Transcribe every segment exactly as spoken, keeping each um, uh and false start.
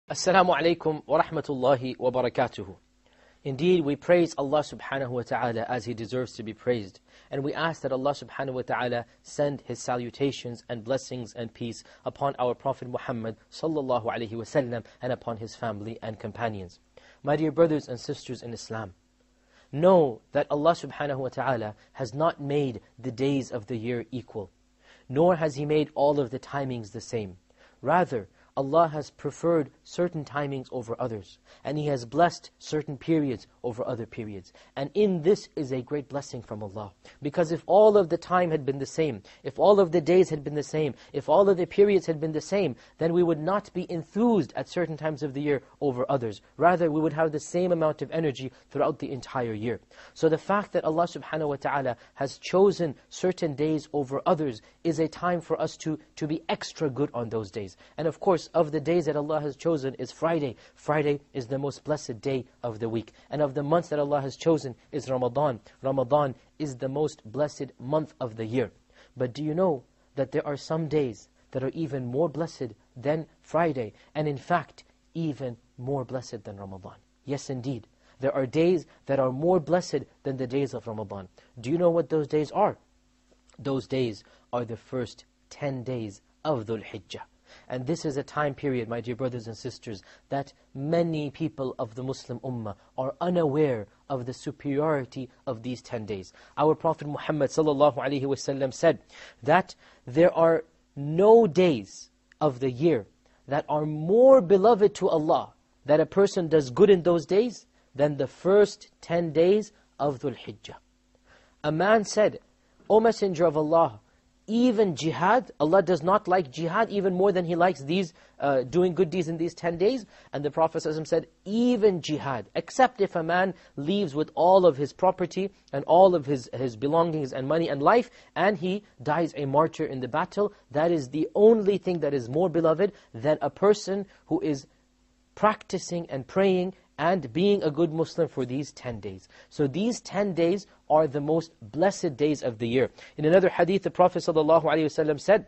Assalamu alaikum wa rahmatullahi wa barakatuhu. Indeed, we praise Allah subhanahu wa ta'ala as He deserves to be praised. And we ask that Allah subhanahu wa ta'ala send His salutations and blessings and peace upon our Prophet Muhammad sallallahu alayhi wa sallam and upon his family and companions. My dear brothers and sisters in Islam, know that Allah subhanahu wa ta'ala has not made the days of the year equal, nor has He made all of the timings the same. Rather, Allah has preferred certain timings over others, and He has blessed certain periods over other periods. And in this is a great blessing from Allah. Because if all of the time had been the same, if all of the days had been the same, if all of the periods had been the same, then we would not be enthused at certain times of the year over others. Rather, we would have the same amount of energy throughout the entire year. So the fact that Allah subhanahu wa ta'ala has chosen certain days over others is a time for us to, to be extra good on those days. And of course, of the days that Allah has chosen is Friday. Friday is the most blessed day of the week. And of the months that Allah has chosen is Ramadan. Ramadan is the most blessed month of the year. But do you know that there are some days that are even more blessed than Friday? And in fact, even more blessed than Ramadan. Yes, indeed. There are days that are more blessed than the days of Ramadan. Do you know what those days are? Those days are the first ten days of Dhul Hijjah. And this is a time period, my dear brothers and sisters, that many people of the Muslim Ummah are unaware of the superiority of these ten days. Our Prophet Muhammad sallallahu alaihi wasallam said that there are no days of the year that are more beloved to Allah, that a person does good in those days, than the first ten days of Dhul Hijjah. A man said, O Messenger of Allah, even jihad, Allah does not like jihad even more than He likes these uh, doing good deeds in these ten days. And the Prophet ﷺ said, even jihad, except if a man leaves with all of his property and all of his, his belongings and money and life, and he dies a martyr in the battle, that is the only thing that is more beloved than a person who is practicing and praying and being a good Muslim for these ten days. So these ten days are the most blessed days of the year. In another hadith, the Prophet ﷺ said,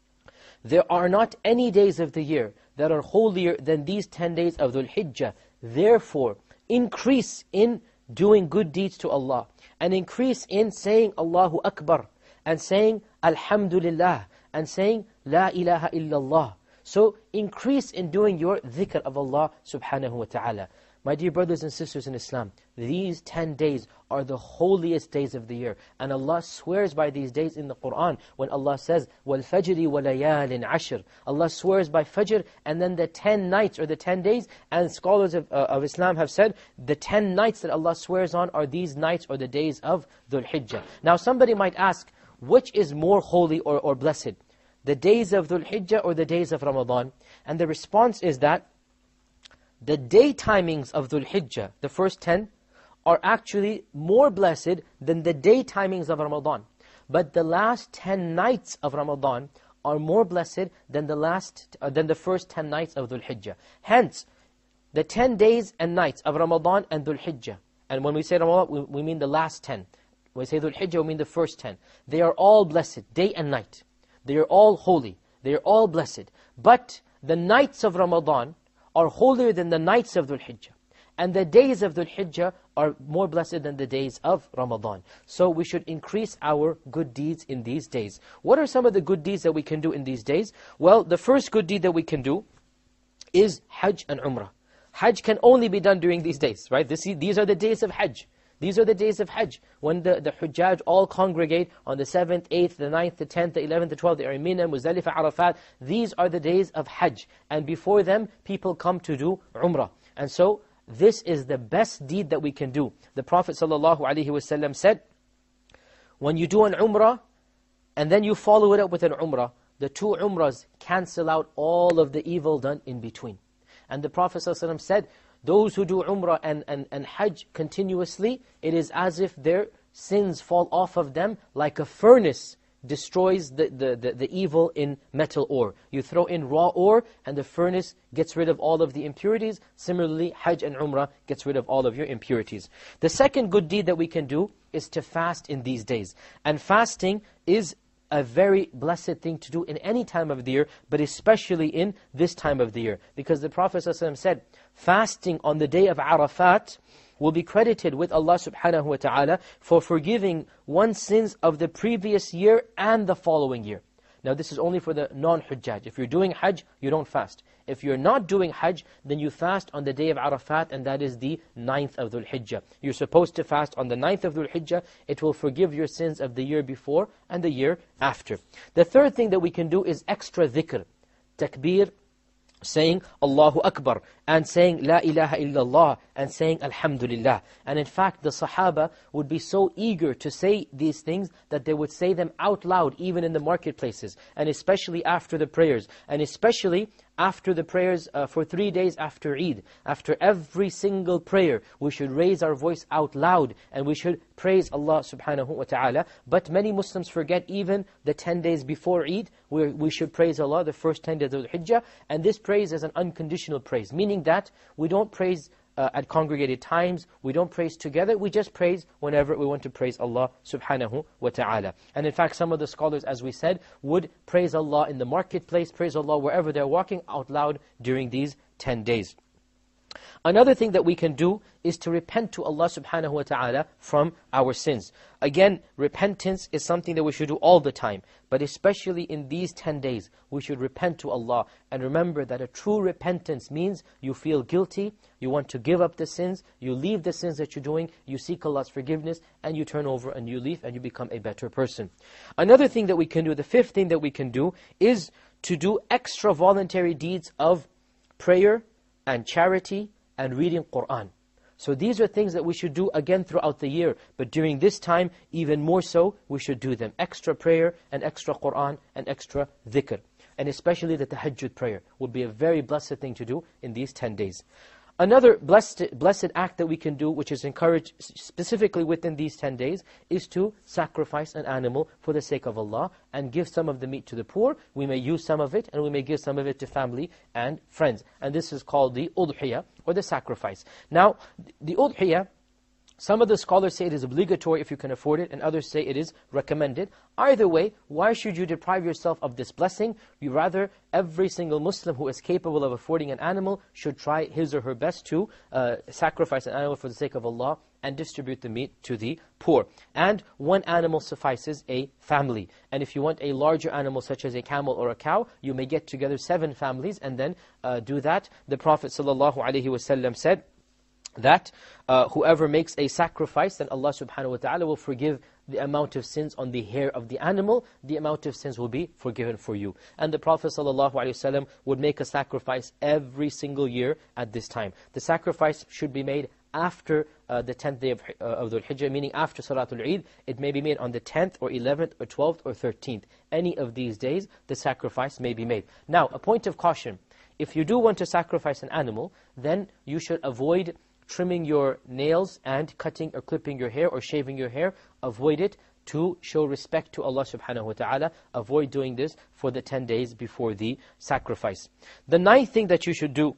there are not any days of the year that are holier than these ten days of Dhul Hijjah. Therefore, increase in doing good deeds to Allah, and increase in saying Allahu Akbar, and saying Alhamdulillah, and saying La ilaha illallah. So increase in doing your dhikr of Allah subhanahu wa ta'ala. My dear brothers and sisters in Islam, these ten days are the holiest days of the year. And Allah swears by these days in the Qur'an when Allah says, وَالْفَجْرِ وَلَيَالٍ عَشْرٍ. Allah swears by Fajr and then the ten nights or the ten days. And scholars of, uh, of Islam have said, the ten nights that Allah swears on are these nights or the days of Dhul Hijjah. Now somebody might ask, which is more holy or, or blessed? The days of Dhul Hijjah or the days of Ramadan? And the response is that the day timings of Dhul Hijjah, the first ten, are actually more blessed than the day timings of Ramadan. But the last ten nights of Ramadan are more blessed than the last uh, than the first ten nights of Dhul Hijjah. Hence, the ten days and nights of Ramadan and Dhul Hijjah. And when we say Ramadan, we, we mean the last ten. When we say Dhul Hijjah, we mean the first ten. They are all blessed, day and night. They are all holy. They are all blessed. But the nights of Ramadan are holier than the nights of Dhul Hijjah. And the days of Dhul Hijjah are more blessed than the days of Ramadan. So we should increase our good deeds in these days. What are some of the good deeds that we can do in these days? Well, the first good deed that we can do is Hajj and Umrah. Hajj can only be done during these days, right? This, these are the days of Hajj. These are the days of Hajj, when the, the Hujjaj all congregate on the seventh, eighth, the ninth, the tenth, the eleventh, the twelfth, the Mina, Muzdalifah, Arafat. These are the days of Hajj. And before them, people come to do Umrah. And so, this is the best deed that we can do. The Prophet ﷺ said, when you do an Umrah, and then you follow it up with an Umrah, the two Umrahs cancel out all of the evil done in between. And the Prophet ﷺ said, those who do Umrah and, and, and Hajj continuously, it is as if their sins fall off of them like a furnace destroys the, the, the, the evil in metal ore. You throw in raw ore and the furnace gets rid of all of the impurities. Similarly, Hajj and Umrah gets rid of all of your impurities. The second good deed that we can do is to fast in these days. And fasting is a very blessed thing to do in any time of the year, but especially in this time of the year. Because the Prophet ﷺ said, fasting on the day of Arafat will be credited with Allah subhanahu wa ta'ala for forgiving one's sins of the previous year and the following year. Now this is only for the non-Hujjaj. If you're doing Hajj, you don't fast. If you're not doing Hajj, then you fast on the day of Arafat, and that is the ninth of Dhul Hijjah. You're supposed to fast on the ninth of Dhul Hijjah. It will forgive your sins of the year before and the year after. The third thing that we can do is extra dhikr. Takbir, saying Allahu Akbar, and saying La ilaha illallah, and saying Alhamdulillah. And in fact, the Sahaba would be so eager to say these things that they would say them out loud, even in the marketplaces, and especially after the prayers, and especially after the prayers uh, for three days after Eid. After every single prayer, we should raise our voice out loud, and we should praise Allah subhanahu wa ta'ala. But many Muslims forget even the ten days before Eid, where we should praise Allah the first ten days of the Hijjah. And this praise is an unconditional praise, meaning that we don't praise uh, at congregated times, we don't praise together, we just praise whenever we want to praise Allah subhanahu wa ta'ala. And in fact, some of the scholars, as we said, would praise Allah in the marketplace, praise Allah wherever they're walking out loud during these ten days. Another thing that we can do is to repent to Allah subhanahu wa ta'ala from our sins. Again, repentance is something that we should do all the time. But especially in these ten days, we should repent to Allah. And remember that a true repentance means you feel guilty, you want to give up the sins, you leave the sins that you're doing, you seek Allah's forgiveness, and you turn over a new leaf and you become a better person. Another thing that we can do, the fifth thing that we can do, is to do extra voluntary deeds of prayer and charity and reading Qur'an. So these are things that we should do again throughout the year. But during this time, even more so, we should do them. Extra prayer and extra Qur'an and extra dhikr. And especially the tahajjud prayer would be a very blessed thing to do in these ten days. Another blessed, blessed act that we can do, which is encouraged specifically within these ten days, is to sacrifice an animal for the sake of Allah and give some of the meat to the poor. We may use some of it and we may give some of it to family and friends. And this is called the udhiyah, or the sacrifice. Now, the udhiyah, some of the scholars say it is obligatory if you can afford it, and others say it is recommended. Either way, why should you deprive yourself of this blessing? You rather, every single Muslim who is capable of affording an animal should try his or her best to uh, sacrifice an animal for the sake of Allah and distribute the meat to the poor. And one animal suffices a family. And if you want a larger animal such as a camel or a cow, you may get together seven families and then uh, do that. The Prophet ﷺ said that uh, whoever makes a sacrifice, then Allah subhanahu wa ta'ala will forgive the amount of sins on the hair of the animal. The amount of sins will be forgiven for you. And the Prophet ﷺ would make a sacrifice every single year at this time. The sacrifice should be made after uh, the tenth day of, uh, of Dhul Hijjah, meaning after Salatul Eid. It may be made on the tenth or eleventh or twelfth or thirteenth. Any of these days, the sacrifice may be made. Now, a point of caution. If you do want to sacrifice an animal, then you should avoid trimming your nails and cutting or clipping your hair or shaving your hair. Avoid it to show respect to Allah subhanahu wa ta'ala. Avoid doing this for the ten days before the sacrifice. The ninth thing that you should do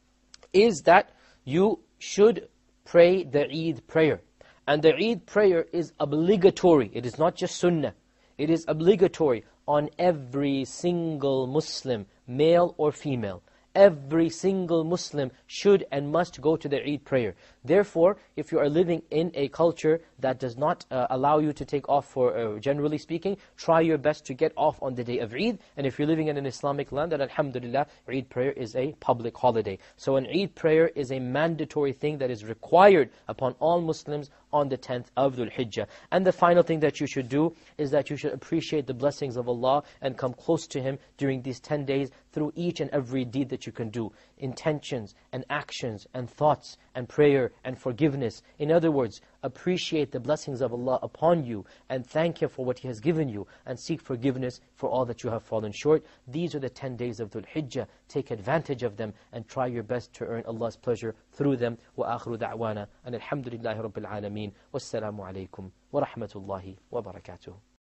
is that you should pray the Eid prayer. And the Eid prayer is obligatory. It is not just sunnah. It is obligatory on every single Muslim, male or female. Every single Muslim should and must go to the Eid prayer. Therefore, if you are living in a culture that does not uh, allow you to take off, for uh, generally speaking, try your best to get off on the day of Eid. And if you're living in an Islamic land, then alhamdulillah, Eid prayer is a public holiday. So an Eid prayer is a mandatory thing that is required upon all Muslims on the tenth of Dhul Hijjah. And the final thing that you should do is that you should appreciate the blessings of Allah and come close to Him during these ten days through each and every deed that you can do. Intentions and actions and thoughts and prayer and forgiveness. In other words, appreciate the blessings of Allah upon you and thank Him for what He has given you and seek forgiveness for all that you have fallen short. These are the ten days of Dhul Hijjah. Take advantage of them and try your best to earn Allah's pleasure through them. وآخر دعوانا أن الحمد لله رب العالمين والسلام عليكم ورحمة الله وبركاته.